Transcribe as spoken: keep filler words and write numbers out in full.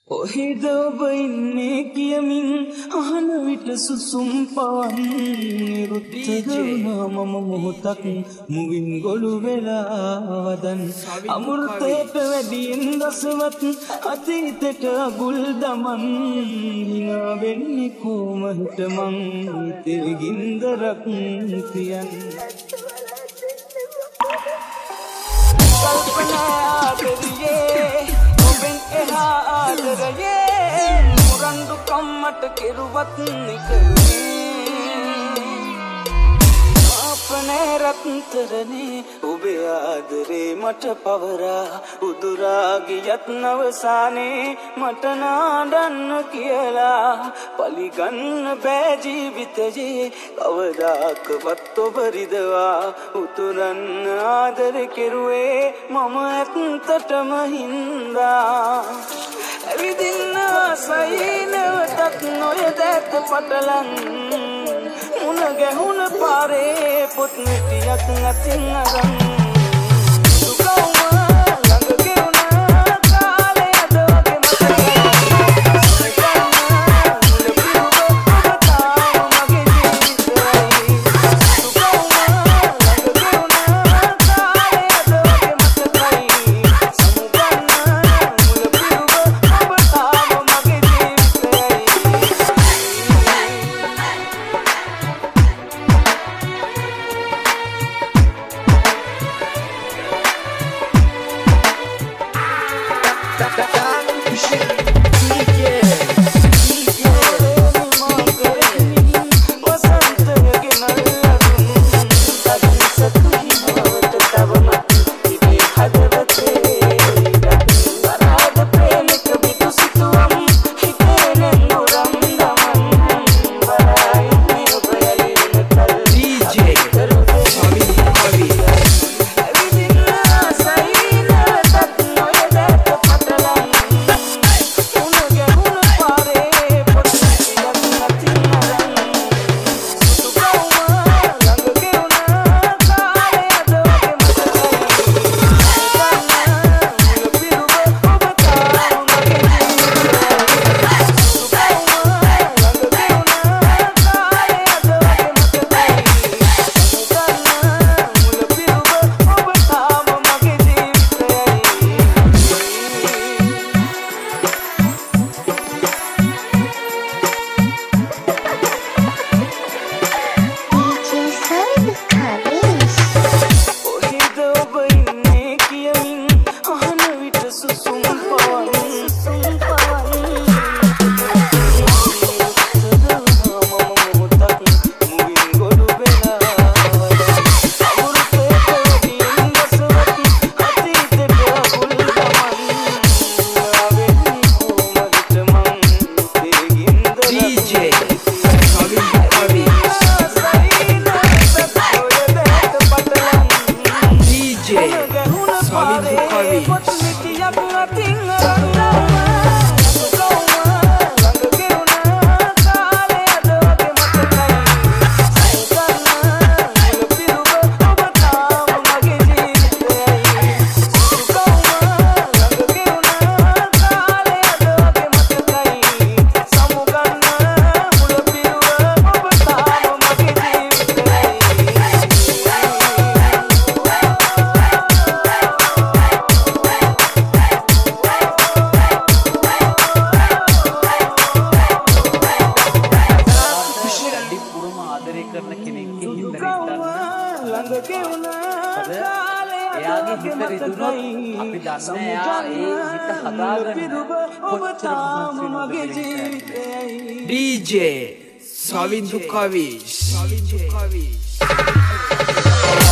කොහෙද ඔබ ඉන්නේ කියමින් අහන විට සුසුම් පවන් නිරුත්තර මම මොහොතක් මුවින් ගොළු වෙලා වදන් අමෘතයට වැඩියෙන් රසවත් අතීතයට අගුල් දමන් හිනා වෙන්නේ කොමහට මං තෙගින්දරක් තියන් කල්පනා දෙවියේ ඔබෙන් එහා ආදරයේ මුරණ්ඩු කම්මට කෙරුවත් නිකනේ අපනේ රත්තරනේ ඔබේ ආදරේ මට පවරා උදුරා ගියත් නවසානේ මට නාඩන්න කියලා පලිගන්න බෑ ජීවිතයේ කවදාකවත් ඔබ රිදවා උතුරන්න ආදර කෙරුවේ මම ඇත්තටම හින්දා ඇවිදින්න ආසයිනවටත් නොයදැත්ත පටලන් මුණ ගැහුණ පාරේ පොත් මිටියක් අතින් අරන් දුකවම ළඟ ගෙවුණ කාලේ අද වගේ මතකයි මුල පිරුව ඔබ තාම මගේ ජීවිතයි දුකවම ළඟ ගෙවුණ කාලේ අද වගේ මතකයි සමුගන්න මුල පිරුව ඔබ තාම මගේ ජීවිතයි D J Savindu Kavish.